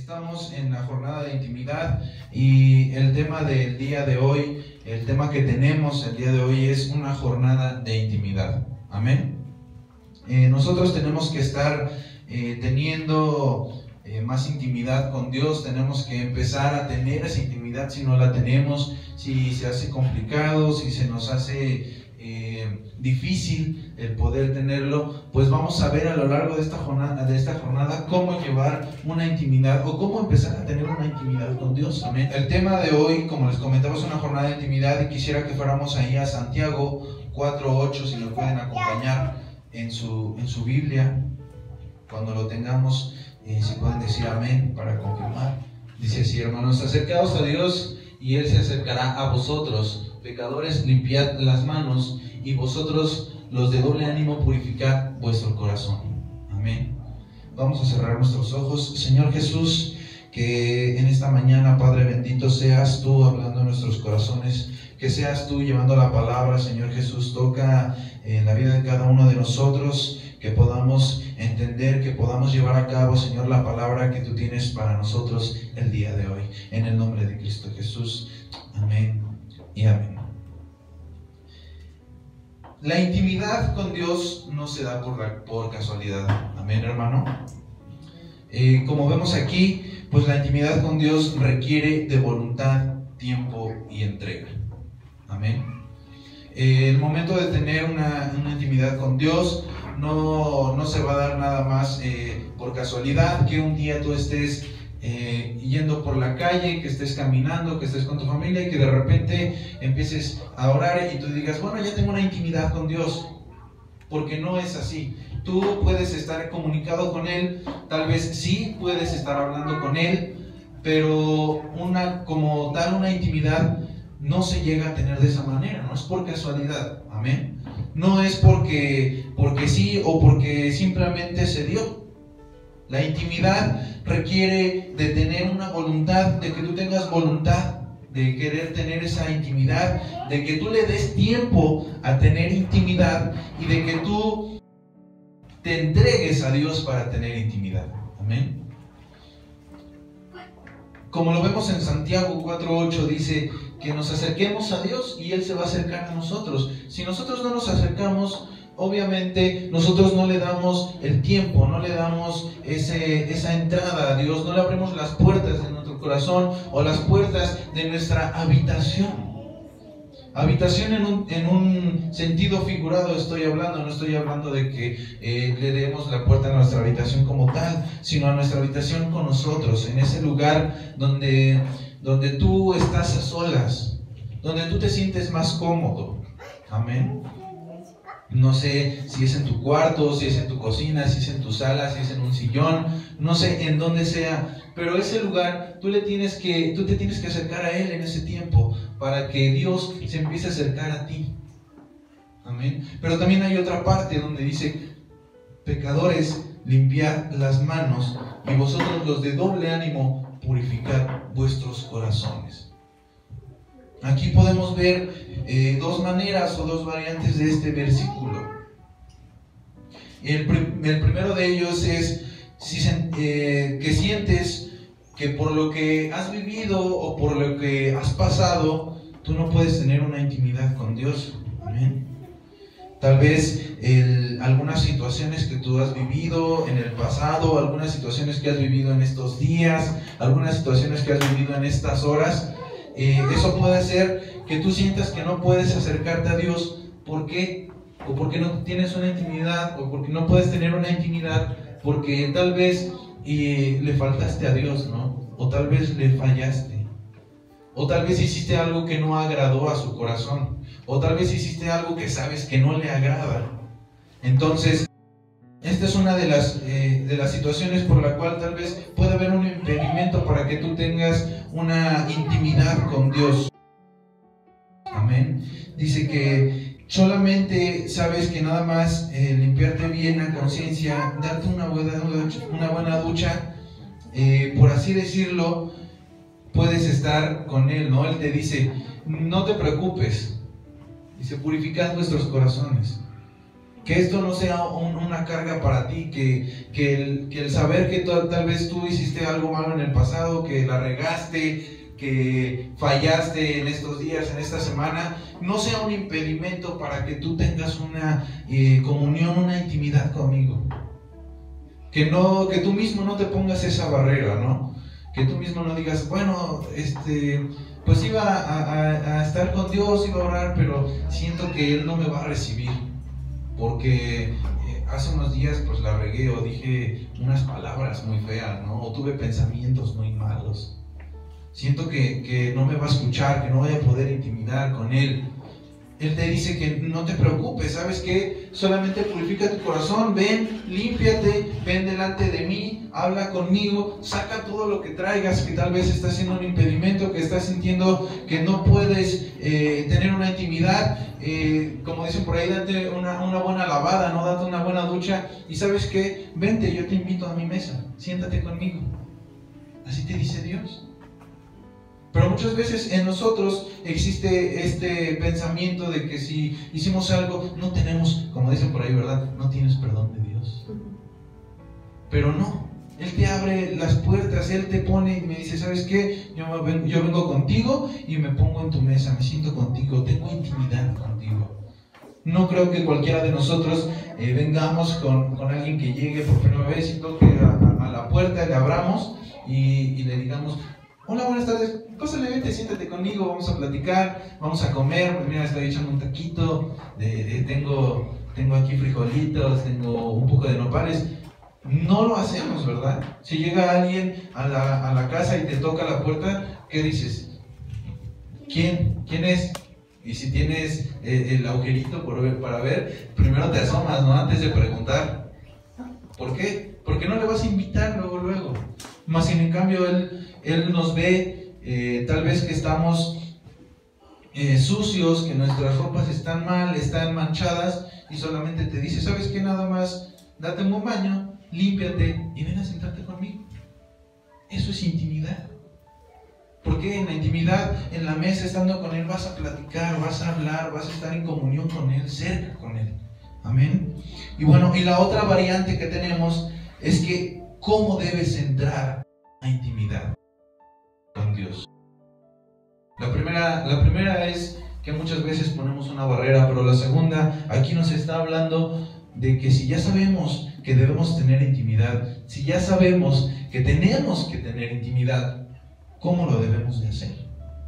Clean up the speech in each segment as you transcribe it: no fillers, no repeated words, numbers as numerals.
Estamos en la jornada de intimidad y el tema del día de hoy, el tema que tenemos el día de hoy es una jornada de intimidad. Amén. Nosotros tenemos que estar teniendo más intimidad con Dios, tenemos que empezar a tener esa intimidad. Si no la tenemos, si se hace complicado, si se nos hace difícil el poder tenerlo, pues vamos a ver a lo largo de esta jornada cómo llevar una intimidad o cómo empezar a tener una intimidad con Dios. Amén. El tema de hoy, como les comentaba, es una jornada de intimidad y quisiera que fuéramos ahí a Santiago 4:8, si lo pueden acompañar en su Biblia. Cuando lo tengamos, si pueden decir amén para confirmar. Dice así: hermanos, acercaos a Dios y Él se acercará a vosotros. Pecadores, limpiad las manos, y vosotros, los de doble ánimo, purificad vuestro corazón. Amén. Vamos a cerrar nuestros ojos. Señor Jesús, que en esta mañana, Padre bendito, seas tú hablando en nuestros corazones, que seas tú llevando la palabra. Señor Jesús, toca en la vida de cada uno de nosotros, que podamos entender, que podamos llevar a cabo, Señor, la palabra que tú tienes para nosotros el día de hoy. En el nombre de Cristo Jesús. Amén y amén. La intimidad con Dios no se da por casualidad. Amén, hermano. Como vemos aquí, pues la intimidad con Dios requiere de voluntad, tiempo y entrega. Amén. El momento de tener una intimidad con Dios no se va a dar nada más por casualidad, que un día tú estés yendo por la calle, que estés caminando, que estés con tu familia y que de repente empieces a orar y tú digas, bueno, ya tengo una intimidad con Dios. Porque no es así. Tú puedes estar comunicado con Él, tal vez sí puedes estar hablando con Él, pero como tal una intimidad no se llega a tener de esa manera, no es por casualidad. Amén. No es porque sí o porque simplemente se dio. La intimidad requiere de tener una voluntad, de que tú tengas voluntad de querer tener esa intimidad, de que tú le des tiempo a tener intimidad y de que tú te entregues a Dios para tener intimidad. Amén. Como lo vemos en Santiago 4:8, dice que nos acerquemos a Dios y Él se va a acercar a nosotros. Si nosotros no nos acercamos, obviamente nosotros no le damos el tiempo, no le damos esa entrada a Dios, no le abrimos las puertas de nuestro corazón o las puertas de nuestra habitación. Habitación en un sentido figurado estoy hablando, no estoy hablando de que le demos la puerta a nuestra habitación como tal, sino a nuestra habitación con nosotros, en ese lugar donde tú estás a solas, donde tú te sientes más cómodo. Amén. No sé si es en tu cuarto, si es en tu cocina, si es en tu sala, si es en un sillón, no sé en dónde sea, pero ese lugar tú te tienes que acercar a Él en ese tiempo para que Dios se empiece a acercar a ti. Amén. Pero también hay otra parte donde dice: pecadores, limpiad las manos, y vosotros, los de doble ánimo, purificad vuestros corazones. Aquí podemos ver dos maneras o dos variantes de este versículo. El primero de ellos es que sientes que por lo que has vivido o por lo que has pasado, tú no puedes tener una intimidad con Dios. Amén. Tal vez algunas situaciones que tú has vivido en el pasado, algunas situaciones que has vivido en estos días, algunas situaciones que has vivido en estas horas, eso puede hacer que tú sientas que no puedes acercarte a Dios. ¿Por qué? O porque no tienes una intimidad, o porque no puedes tener una intimidad, porque tal vez le faltaste a Dios, ¿no? O tal vez le fallaste, o tal vez hiciste algo que no agradó a su corazón, o tal vez hiciste algo que sabes que no le agrada. Entonces, esta es una de las situaciones por la cual tal vez puede haber un impedimento para que tú tengas una intimidad con Dios. Amén. Dice que solamente sabes que nada más limpiarte bien a conciencia, darte una buena ducha, por así decirlo, puedes estar con Él, ¿no? Él te dice, no te preocupes. Dice, purificad vuestros corazones. Que esto no sea una carga para ti, que el saber que tal vez tú hiciste algo malo en el pasado, que la regaste, que fallaste en estos días, en esta semana, no sea un impedimento para que tú tengas una comunión, una intimidad conmigo. Que tú mismo no te pongas esa barrera, ¿no? Que tú mismo no digas, bueno, pues iba a estar con Dios, iba a orar, pero siento que Él no me va a recibir. Porque hace unos días pues la regué o dije unas palabras muy feas, ¿no? O tuve pensamientos muy malos. Siento que no me va a escuchar, que no voy a poder intimidar con Él. Él te dice que no te preocupes, ¿sabes qué? Solamente purifica tu corazón, ven, límpiate, ven delante de mí, habla conmigo, saca todo lo que traigas, que tal vez está siendo un impedimento, que estás sintiendo que no puedes tener una intimidad. Como dicen por ahí, date una buena lavada, ¿no? Date una buena ducha. Y ¿sabes qué? Vente, yo te invito a mi mesa, siéntate conmigo. Así te dice Dios. Pero muchas veces en nosotros existe este pensamiento de que si hicimos algo, no tenemos, como dicen por ahí, ¿verdad? No tienes perdón de Dios. Pero no, Él te abre las puertas, Él te pone y me dice, ¿sabes qué? Yo vengo contigo y me pongo en tu mesa, me siento contigo, tengo intimidad contigo. No creo que cualquiera de nosotros vengamos con alguien que llegue por primera vez y toque a la puerta, le abramos y le digamos, hola, buenas tardes, pásale, vente, siéntate conmigo, vamos a platicar, vamos a comer, pues mira, estoy echando un taquito, tengo aquí frijolitos, tengo un poco de nopales. No lo hacemos, ¿verdad? Si llega alguien a la casa y te toca la puerta, ¿qué dices? ¿Quién es? Y si tienes el agujerito para ver, primero te asomas, ¿no? Antes de preguntar. ¿Por qué? Porque no le vas a invitar luego. Más sin en cambio, Él nos ve, tal vez que estamos sucios, que nuestras ropas están mal, están manchadas, y solamente te dice, ¿sabes qué? Nada más, date un baño, límpiate y ven a sentarte conmigo. Eso es intimidad. Porque en la intimidad, en la mesa, estando con Él, vas a platicar, vas a hablar, vas a estar en comunión con Él, cerca con Él. Amén. Y bueno, y la otra variante que tenemos es que ¿cómo debes entrar a intimidad con Dios? La primera es que muchas veces ponemos una barrera, pero la segunda, aquí nos está hablando de que si ya sabemos que debemos tener intimidad, si ya sabemos que tenemos que tener intimidad, ¿cómo lo debemos de hacer?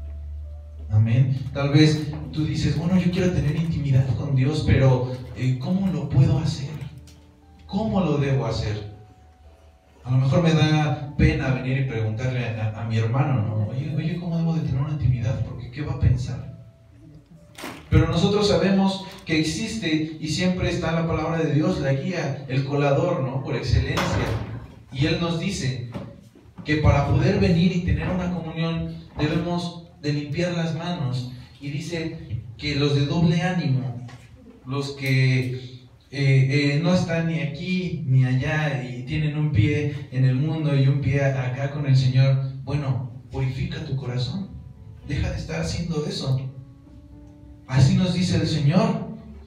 Amén. Tal vez tú dices, bueno, yo quiero tener intimidad con Dios, pero ¿cómo lo puedo hacer? ¿Cómo lo debo hacer? A lo mejor me da pena venir y preguntarle a mi hermano, ¿no? Oye, ¿cómo debo de tener una intimidad? Porque ¿qué va a pensar? Pero nosotros sabemos que existe y siempre está la palabra de Dios, la guía, el colador, ¿no? Por excelencia. Y Él nos dice que para poder venir y tener una comunión debemos de limpiar las manos. Y dice que los de doble ánimo, los que no están ni aquí ni allá y tienen un pie en el mundo y un pie acá con el Señor, bueno, purifica tu corazón, deja de estar haciendo eso. Así nos dice el Señor,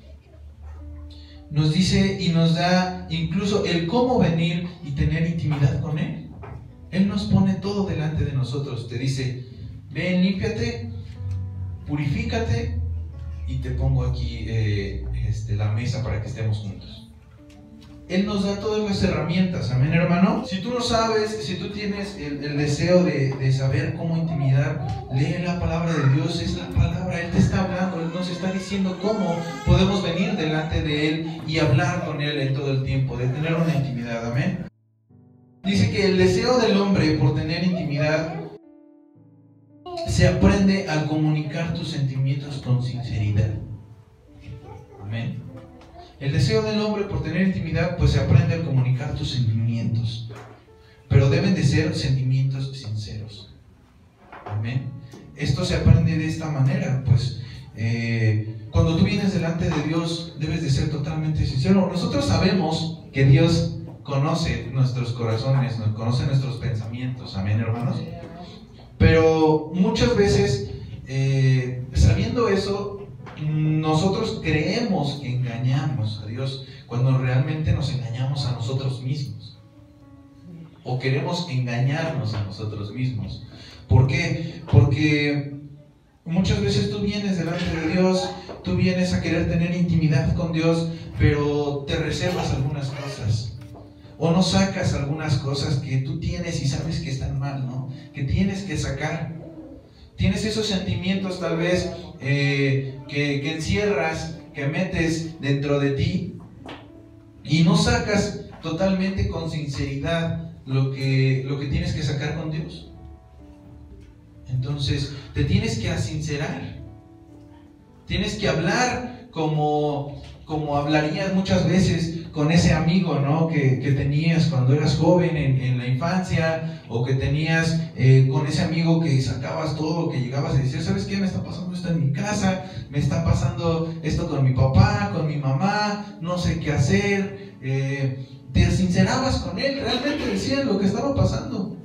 nos dice y nos da incluso el cómo venir y tener intimidad con Él. Él nos pone todo delante de nosotros, te dice, ven, límpiate, purifícate y te pongo aquí la mesa para que estemos juntos. Él nos da todas las herramientas, amén, hermano. Si tú no sabes, si tú tienes el deseo de saber cómo intimidar, lee la palabra de Dios, es la palabra, Él te está hablando, Él nos está diciendo cómo podemos venir delante de Él y hablar con Él en todo el tiempo, de tener una intimidad, amén. Dice que el deseo del hombre por tener intimidad se aprende al comunicar tus sentimientos con sinceridad. Amén. El deseo del hombre por tener intimidad, pues se aprende al comunicar tus sentimientos. Pero deben de ser sentimientos sinceros. Amén. Esto se aprende de esta manera, pues cuando tú vienes delante de Dios, debes de ser totalmente sincero. Nosotros sabemos que Dios conoce nuestros corazones, conoce nuestros pensamientos. Amén, hermanos. Pero muchas veces, sabiendo eso, nosotros creemos que engañamos a Dios cuando realmente nos engañamos a nosotros mismos. O queremos engañarnos a nosotros mismos. ¿Por qué? Porque muchas veces tú vienes delante de Dios, tú vienes a querer tener intimidad con Dios, pero te reservas algunas cosas. O no sacas algunas cosas que tú tienes y sabes que están mal, ¿no? Que tienes que sacar. Tienes esos sentimientos tal vez que encierras, que metes dentro de ti y no sacas totalmente con sinceridad lo que tienes que sacar con Dios. Entonces te tienes que asincerar, tienes que hablar como hablarías muchas veces con ese amigo, ¿no? que tenías cuando eras joven en la infancia, o que tenías con ese amigo que sacabas todo, que llegabas a decir, ¿sabes qué? Me está pasando esto en mi casa, me está pasando esto con mi papá, con mi mamá, no sé qué hacer. Te sincerabas con él, realmente decías lo que estaba pasando.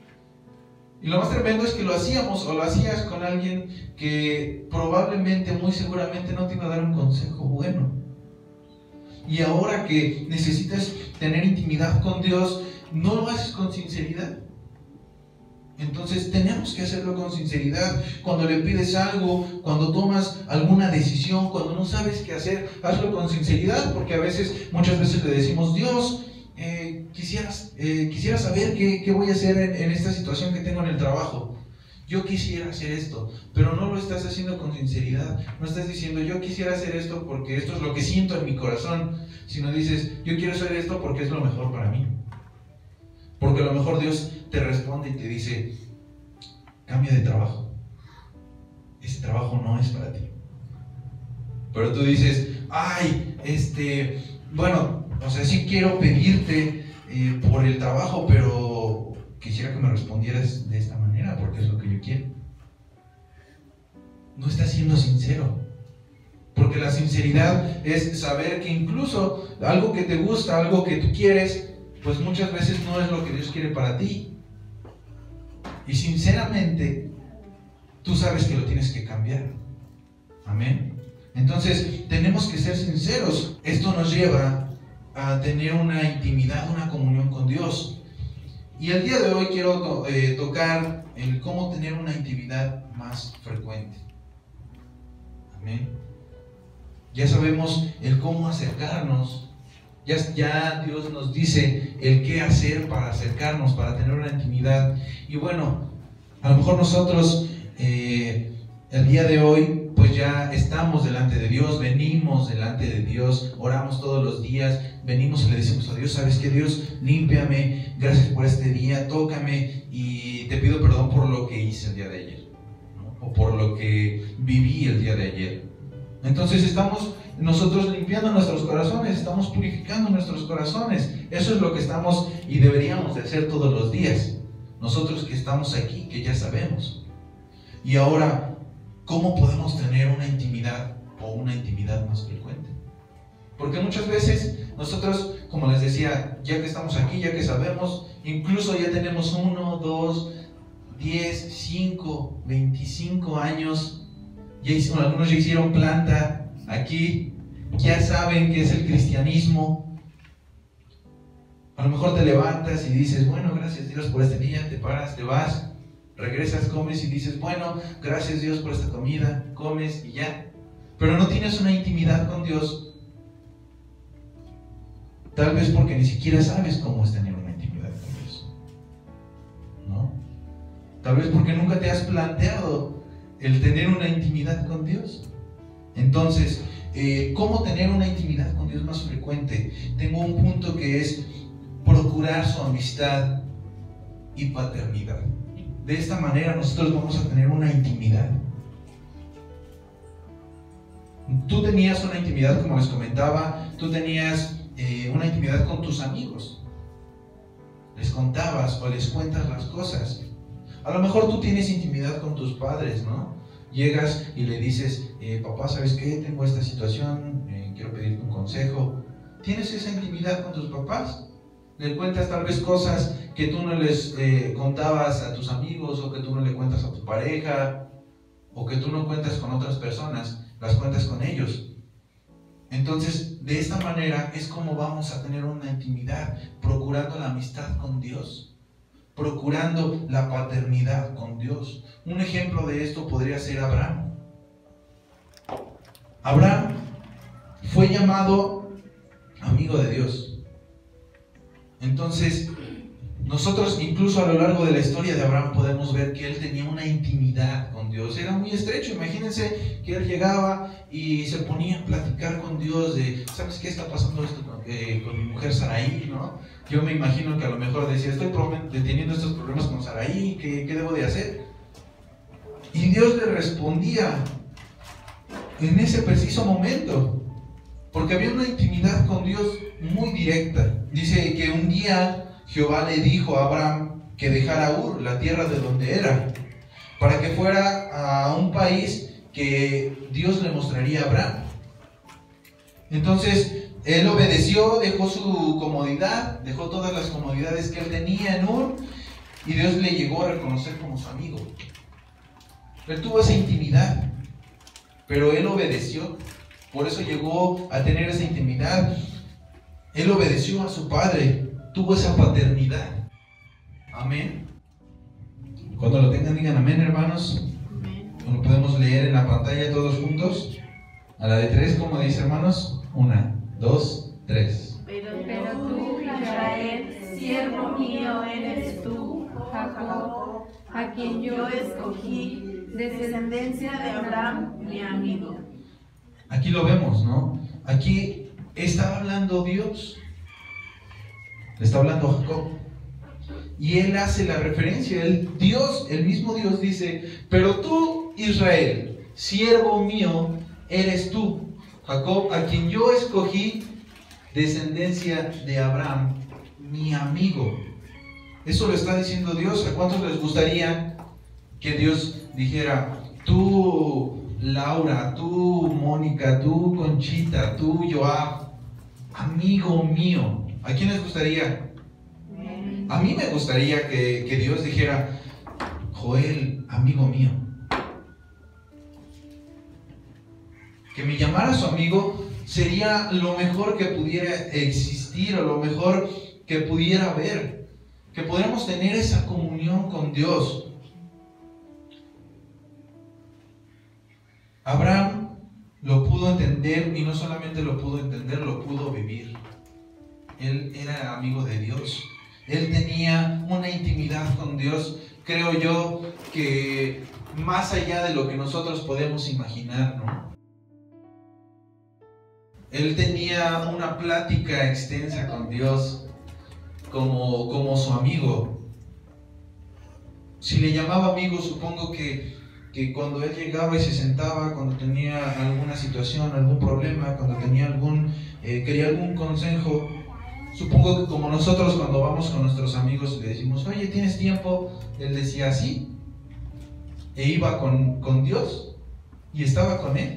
Y lo más tremendo es que lo hacíamos o lo hacías con alguien que probablemente, muy seguramente no te iba a dar un consejo bueno. Y ahora que necesitas tener intimidad con Dios, no lo haces con sinceridad. Entonces tenemos que hacerlo con sinceridad. Cuando le pides algo, cuando tomas alguna decisión, cuando no sabes qué hacer, hazlo con sinceridad, porque muchas veces le decimos, Dios, quisiera saber qué voy a hacer en esta situación que tengo en el trabajo. Yo quisiera hacer esto, pero no lo estás haciendo con sinceridad. No estás diciendo, yo quisiera hacer esto porque esto es lo que siento en mi corazón, sino dices, yo quiero hacer esto porque es lo mejor para mí. Porque a lo mejor Dios te responde y te dice, cambia de trabajo. Ese trabajo no es para ti. Pero tú dices, bueno, o sea, sí quiero pedirte por el trabajo, pero quisiera que me respondieras de esta manera porque es lo que yo quiero. No estás siendo sincero. Porque la sinceridad es saber que incluso algo que te gusta, algo que tú quieres, pues muchas veces no es lo que Dios quiere para ti. Y sinceramente, tú sabes que lo tienes que cambiar. Amén. Entonces, tenemos que ser sinceros. Esto nos lleva a tener una intimidad, una comunión con Dios. Y el día de hoy quiero tocar el cómo tener una intimidad más frecuente. Amén. Ya sabemos el cómo acercarnos. Ya Dios nos dice el qué hacer para acercarnos, para tener una intimidad. Y bueno, a lo mejor nosotros el día de hoy pues ya estamos delante de Dios, venimos delante de Dios, oramos todos los días, venimos y le decimos a Dios, ¿sabes qué, Dios? Límpiame, gracias por este día, tócame y te pido perdón por lo que hice el día de ayer, ¿no? O por lo que viví el día de ayer. Entonces estamos nosotros limpiando nuestros corazones, estamos purificando nuestros corazones. Eso es lo que estamos y deberíamos de hacer todos los días. Nosotros que estamos aquí, que ya sabemos. Y ahora, ¿cómo podemos tener una intimidad o una intimidad más frecuente? Porque muchas veces nosotros, como les decía, ya que estamos aquí, ya que sabemos, incluso ya tenemos 1, 2, 10, 5, 25 años. Algunos ya hicieron planta aquí, ya saben qué es el cristianismo. A lo mejor te levantas y dices, bueno, gracias Dios por este día, te paras, te vas, regresas, comes y dices, bueno, gracias Dios por esta comida, comes y ya. Pero no tienes una intimidad con Dios, tal vez porque ni siquiera sabes cómo es tener una intimidad con Dios, ¿no? Tal vez porque nunca te has planteado el tener una intimidad con Dios. Entonces, ¿cómo tener una intimidad con Dios más frecuente? Tengo un punto que es procurar su amistad y paternidad. De esta manera nosotros vamos a tener una intimidad. Tú tenías una intimidad, como les comentaba, tú tenías una intimidad con tus amigos. Les contabas o les cuentas las cosas. A lo mejor tú tienes intimidad con tus padres, ¿no? Llegas y le dices, papá, ¿sabes qué? Tengo esta situación, quiero pedirte un consejo. ¿Tienes esa intimidad con tus papás? Le cuentas tal vez cosas que tú no les contabas a tus amigos, o que tú no le cuentas a tu pareja, o que tú no cuentas con otras personas, las cuentas con ellos. Entonces, de esta manera es como vamos a tener una intimidad, procurando la amistad con Dios, procurando la paternidad con Dios. Un ejemplo de esto podría ser Abraham. Abraham fue llamado amigo de Dios. Entonces, nosotros incluso a lo largo de la historia de Abraham podemos ver que él tenía una intimidad con Dios. Era muy estrecho. Imagínense que él llegaba y se ponía a platicar con Dios de, ¿sabes qué está pasando esto con mi mujer Sarai, ¿no? Yo me imagino que a lo mejor decía, estoy teniendo estos problemas con Sarai, ¿qué debo de hacer? Y Dios le respondía en ese preciso momento, porque había una intimidad con Dios muy directa. Dice que un día Jehová le dijo a Abraham que dejara Ur, la tierra de donde era, para que fuera a un país que Dios le mostraría a Abraham. Entonces, él obedeció, dejó su comodidad, dejó todas las comodidades que él tenía en Ur, y Dios le llegó a reconocer como su amigo. Él tuvo esa intimidad, pero él obedeció, por eso llegó a tener esa intimidad. Él obedeció a su padre, tuvo esa paternidad. Amén. Cuando lo tengan, digan amén, hermanos. Amén. Lo podemos leer en la pantalla todos juntos. A la de 3, ¿cómo dice, hermanos? 1, 2, 3. Pero tú, Israel, siervo mío eres tú, Jacob, a quien yo escogí, descendencia de Abraham, mi amigo. Aquí lo vemos, ¿no? Aquí está hablando Dios. Le está hablando a Jacob. Y él hace la referencia. El mismo Dios dice, pero tú, Israel, siervo mío eres tú, Jacob, a quien yo escogí, descendencia de Abraham, mi amigo. Eso lo está diciendo Dios. ¿A cuántos les gustaría que Dios dijera, tú, Laura, tú, Mónica, tú, Conchita, tú, Joab, amigo mío? ¿A quién les gustaría? A mí me gustaría que Dios dijera, Joel, amigo mío. Que me llamara su amigo sería lo mejor que pudiera existir, o lo mejor que pudiera haber. Que pudiéramos tener esa comunión con Dios. Abraham lo pudo entender, y no solamente lo pudo entender, lo pudo vivir. Él era amigo de Dios. Él tenía una intimidad con Dios, creo yo, que más allá de lo que nosotros podemos imaginar, ¿no? Él tenía una plática extensa con Dios como su amigo. Si le llamaba amigo, supongo que cuando él llegaba y se sentaba, cuando tenía alguna situación, algún problema, cuando tenía quería algún consejo, supongo que como nosotros cuando vamos con nuestros amigos y le decimos, oye, ¿tienes tiempo? Él decía sí, e iba con Dios y estaba con Él.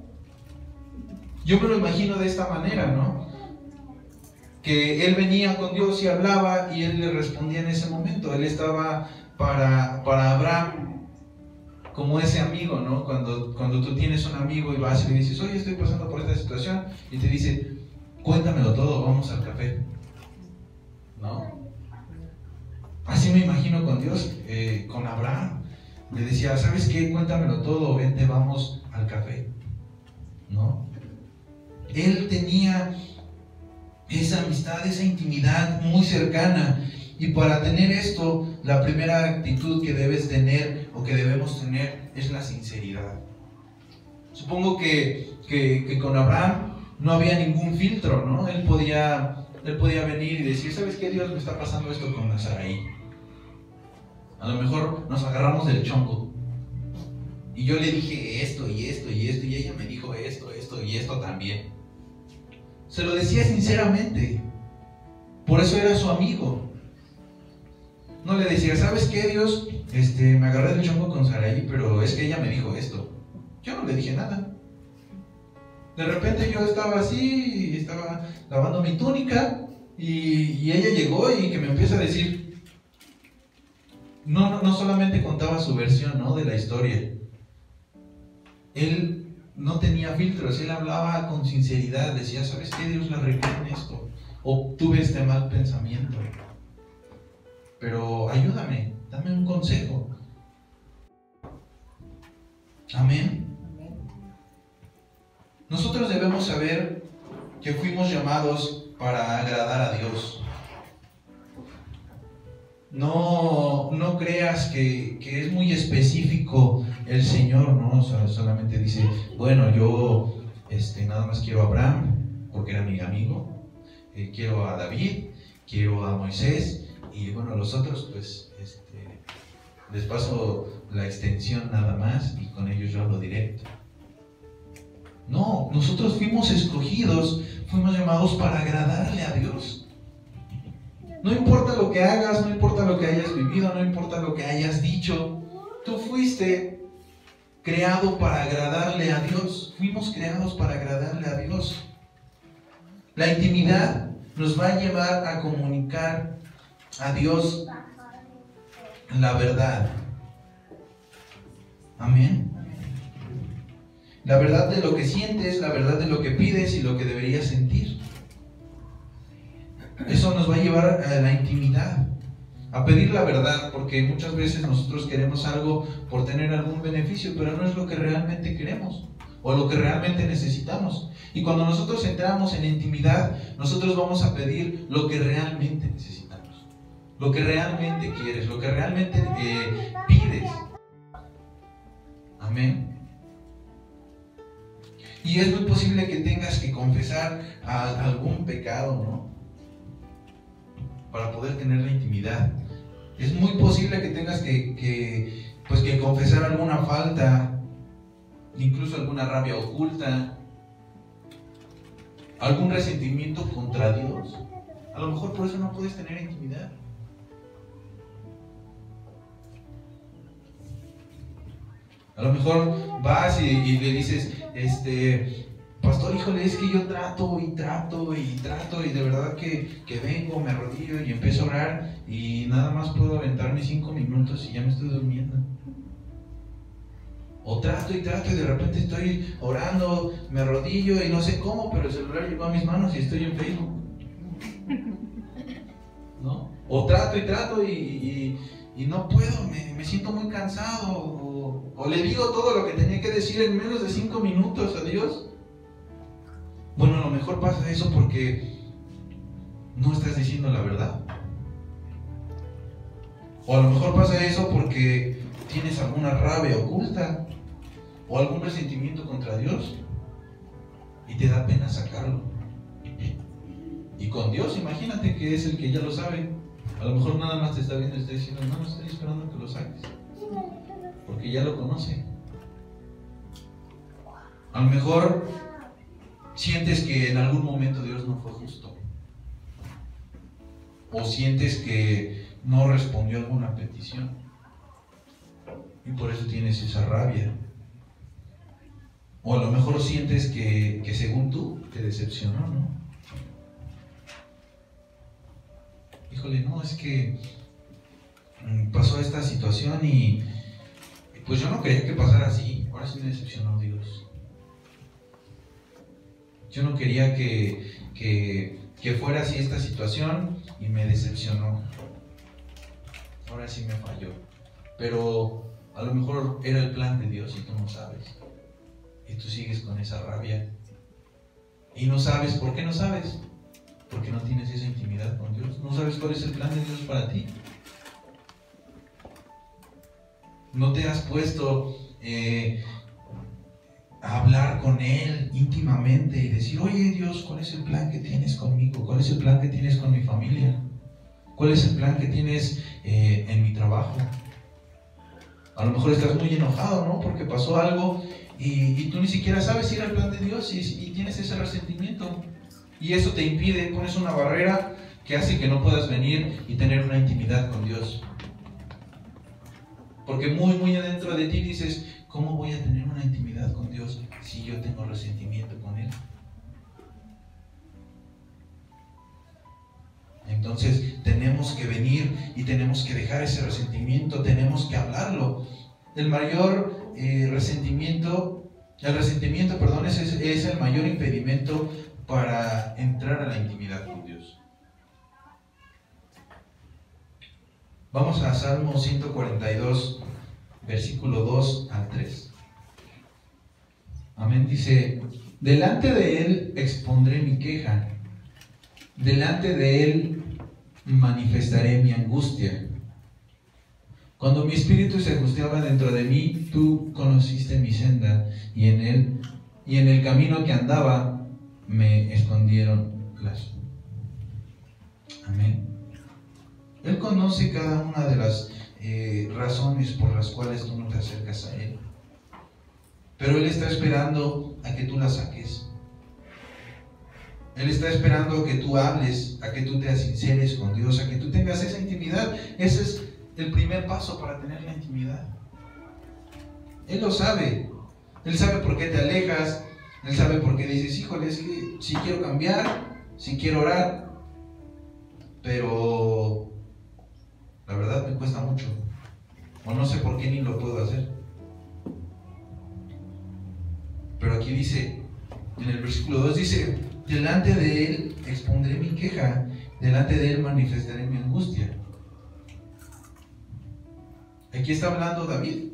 Yo me lo imagino de esta manera, ¿no? Que él venía con Dios y hablaba, y Él le respondía en ese momento. Él estaba para Abraham como ese amigo, ¿no? Cuando tú tienes un amigo y vas y le dices, oye, estoy pasando por esta situación, y te dice, cuéntamelo todo, vamos al café, ¿no? Así me imagino con Dios, con Abraham. Le decía, ¿sabes qué? Cuéntamelo todo, vente, vamos al café, ¿no? Él tenía esa amistad, esa intimidad muy cercana. Y para tener esto, la primera actitud que debes tener, o que debemos tener, es la sinceridad. Supongo que con Abraham no había ningún filtro, ¿no? Él podía venir y decir, ¿sabes qué, Dios? Me está pasando esto con Sarai. A lo mejor nos agarramos del chongo. Y yo le dije esto y esto y esto, y ella me dijo esto y esto también. Se lo decía sinceramente. Por eso era su amigo. No le decía, ¿sabes qué, Dios? Me agarré del chongo con Sarai, pero es que ella me dijo esto. Yo no le dije nada. De repente yo estaba así, estaba lavando mi túnica, y ella llegó y que me empieza a decir. No solamente contaba su versión, ¿no?, de la historia. Él no tenía filtros, él hablaba con sinceridad, decía, ¿sabes qué? Dios la regué en esto, o tuve este mal pensamiento, pero ayúdame, dame un consejo. Amén. Nosotros debemos saber que fuimos llamados para agradar a Dios. No creas que es muy específico el Señor, ¿no? O sea, solamente dice, bueno, yo nada más quiero a Abraham, porque era mi amigo, quiero a David, quiero a Moisés, y bueno, los otros, pues, les paso la extensión nada más, y con ellos yo hablo directo. No, nosotros fuimos escogidos, fuimos llamados para agradarle a Dios. No importa lo que hagas, no importa lo que hayas vivido, no importa lo que hayas dicho, tú fuiste creado para agradarle a Dios. Fuimos creados para agradarle a Dios. La intimidad nos va a llevar a comunicar a Dios la verdad. Amén. La verdad de lo que sientes, la verdad de lo que pides y lo que deberías sentir. Eso nos va a llevar a la intimidad, a pedir la verdad, porque muchas veces nosotros queremos algo por tener algún beneficio, pero no es lo que realmente queremos o lo que realmente necesitamos. Y cuando nosotros entramos en intimidad, nosotros vamos a pedir lo que realmente necesitamos, lo que realmente quieres, lo que realmente pides. Amén. Y es muy posible que tengas que confesar algún pecado, ¿no? Para poder tener la intimidad. Es muy posible que tengas que confesar alguna falta, incluso alguna rabia oculta, algún resentimiento contra Dios. A lo mejor por eso no puedes tener intimidad. A lo mejor vas y le dices, pastor, híjole, es que yo trato y de verdad que vengo, me arrodillo y empiezo a orar y nada más puedo aventarme 5 minutos y ya me estoy durmiendo. O trato y de repente estoy orando, me arrodillo y no sé cómo, pero el celular llegó a mis manos y estoy en Facebook, ¿no? O trato y no puedo, me siento muy cansado, o le digo todo lo que tenía que decir en menos de 5 minutos a Dios. Bueno, a lo mejor pasa eso porque no estás diciendo la verdad. O a lo mejor pasa eso porque tienes alguna rabia oculta o algún resentimiento contra Dios y te da pena sacarlo. Y con Dios, imagínate que es el que ya lo sabe. A lo mejor nada más te está viendo y está diciendo, no, estoy esperando que lo saques, porque ya lo conoce. A lo mejor sientes que en algún momento Dios no fue justo, o sientes que no respondió a alguna petición y por eso tienes esa rabia. O a lo mejor sientes que según tú te decepcionó, ¿no? Híjole, no, es que pasó esta situación y pues yo no quería que pasara así. Ahora sí me decepcionó Dios. Yo no quería que fuera así esta situación y me decepcionó. Ahora sí me falló. Pero a lo mejor era el plan de Dios y tú no sabes. Y tú sigues con esa rabia. Y no sabes. ¿Por qué no sabes? Porque no tienes esa intimidad con Dios. No sabes cuál es el plan de Dios para ti. No te has puesto a hablar con Él íntimamente y decir, oye Dios, ¿cuál es el plan que tienes conmigo? ¿Cuál es el plan que tienes con mi familia? ¿Cuál es el plan que tienes en mi trabajo? A lo mejor estás muy enojado, ¿no? Porque pasó algo y tú ni siquiera sabes si era el plan de Dios y tienes ese resentimiento. Y eso te impide, pones una barrera que hace que no puedas venir y tener una intimidad con Dios. Porque muy, muy adentro de ti dices, ¿cómo voy a tener una intimidad con Dios si yo tengo resentimiento con Él? Entonces tenemos que venir y tenemos que dejar ese resentimiento, tenemos que hablarlo. El mayor resentimiento El resentimiento, perdón, es el mayor impedimento para entrar a la intimidad con Dios. Vamos a Salmo 142, versículo 2 al 3. Amén. Dice: delante de Él expondré mi queja, delante de Él manifestaré mi angustia. Cuando mi espíritu se angustiaba dentro de mí, tú conociste mi senda, y en el camino que andaba me escondieron las. Amén. Él conoce cada una de las razones por las cuales tú no te acercas a Él. Pero Él está esperando a que tú las saques. Él está esperando a que tú hables, a que tú te sinceres con Dios, a que tú tengas esa intimidad. Ese es el primer paso para tener la intimidad. Él lo sabe. Él sabe por qué te alejas. Él sabe por qué dices: híjole, es que sí quiero cambiar, sí quiero orar, pero la verdad me cuesta mucho, o no sé por qué ni lo puedo hacer. Pero aquí dice, en el versículo 2 dice: delante de Él expondré mi queja, delante de Él manifestaré mi angustia. Aquí está hablando David.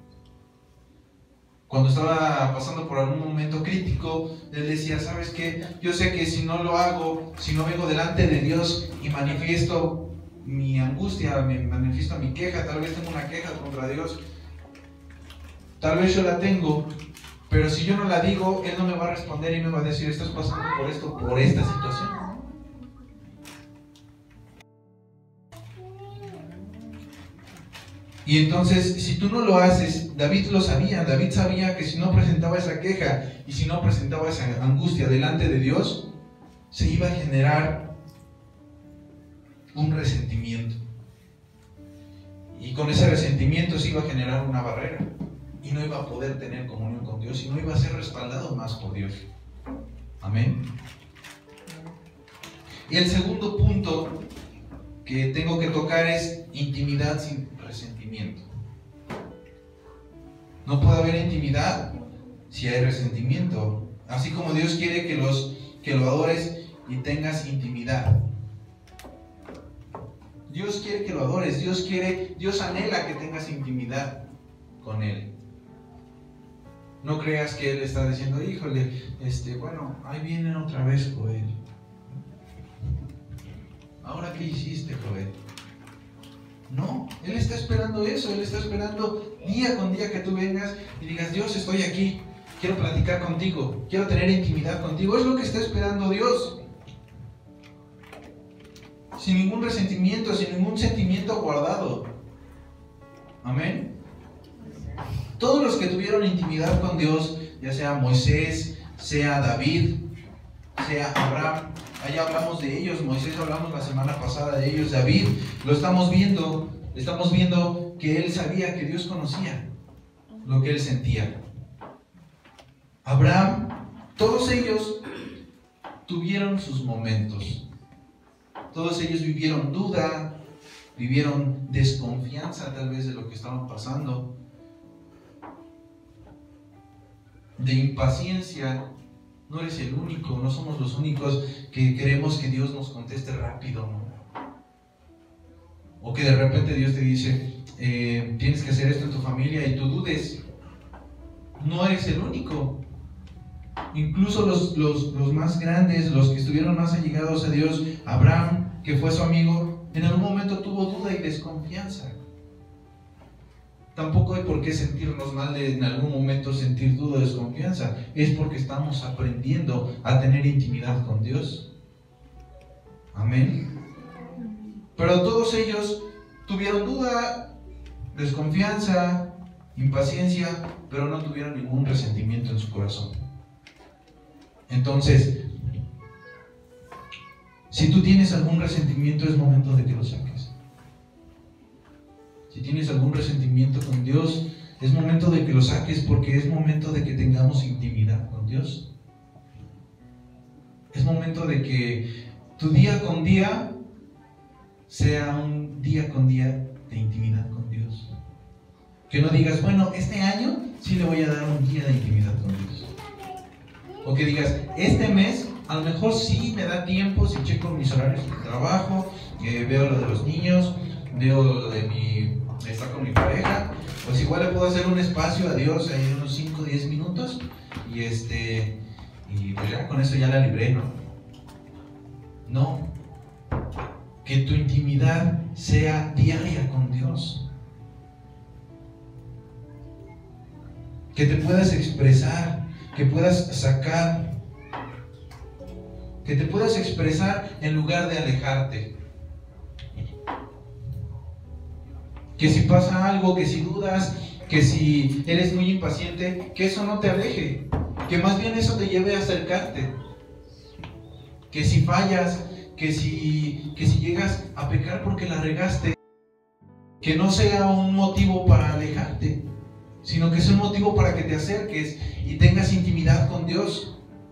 Cuando estaba pasando por algún momento crítico, él decía: ¿sabes qué? Yo sé que si no lo hago, si no vengo delante de Dios y manifiesto mi angustia, manifiesto mi queja, tal vez tengo una queja contra Dios, tal vez yo la tengo, pero si yo no la digo, Él no me va a responder y me va a decir: estás pasando por esto, por esta situación. Y entonces, si tú no lo haces, David lo sabía. David sabía que si no presentaba esa queja y si no presentaba esa angustia delante de Dios, se iba a generar un resentimiento. Y con ese resentimiento se iba a generar una barrera. Y no iba a poder tener comunión con Dios y no iba a ser respaldado más por Dios. Amén. Y el segundo punto que tengo que tocar es intimidad sin resentimiento. No puede haber intimidad si hay resentimiento. Así como Dios quiere que lo adores y tengas intimidad. Dios quiere que lo adores. Dios anhela que tengas intimidad con Él. No creas que Él está diciendo: híjole, bueno, ahí viene otra vez Joel. ¿Ahora qué hiciste, Joel? No, Él está esperando eso. Él está esperando día con día que tú vengas y digas: Dios, estoy aquí, quiero platicar contigo, quiero tener intimidad contigo. Es lo que está esperando Dios. Sin ningún resentimiento, sin ningún sentimiento guardado. Amén. Todos los que tuvieron intimidad con Dios, ya sea Moisés, sea David, sea Abraham, allá hablamos de ellos. Moisés hablamos la semana pasada de ellos. David, lo estamos viendo que él sabía que Dios conocía lo que él sentía. Abraham, todos ellos tuvieron sus momentos. Todos ellos vivieron duda, vivieron desconfianza tal vez de lo que estaban pasando, de impaciencia. No eres el único, no somos los únicos que queremos que Dios nos conteste rápido, ¿no? O que de repente Dios te dice: tienes que hacer esto en tu familia, y tú dudes. No eres el único. Incluso los más grandes, los que estuvieron más allegados a Dios, Abraham, que fue su amigo, en algún momento tuvo duda y desconfianza. Tampoco hay por qué sentirnos mal de en algún momento sentir duda o desconfianza. Es porque estamos aprendiendo a tener intimidad con Dios. Amén. Pero todos ellos tuvieron duda, desconfianza, impaciencia, pero no tuvieron ningún resentimiento en su corazón. Entonces, si tú tienes algún resentimiento, es momento de que lo saques. Si tienes algún resentimiento con Dios, es momento de que lo saques, porque es momento de que tengamos intimidad con Dios. Es momento de que tu día con día sea un día con día de intimidad con Dios. Que no digas: bueno, este año sí le voy a dar un día de intimidad con Dios. O que digas, este mes a lo mejor sí me da tiempo si checo mis horarios de trabajo, veo lo de los niños, veo lo de estar con mi pareja, pues igual le puedo hacer un espacio a Dios ahí en unos 5 o 10 minutos y pues ya con eso ya la libré, ¿no? No, que tu intimidad sea diaria con Dios, que te puedas expresar, que puedas sacar, que te puedas expresar en lugar de alejarte. Que si pasa algo, que si dudas, que si eres muy impaciente, que eso no te aleje, que más bien eso te lleve a acercarte. Que si fallas, que si llegas a pecar porque la regaste, que no sea un motivo para alejarte, sino que es un motivo para que te acerques y tengas intimidad con Dios.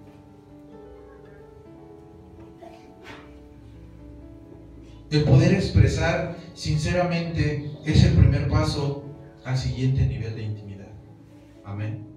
El poder expresar sinceramente es el primer paso al siguiente nivel de intimidad. Amén.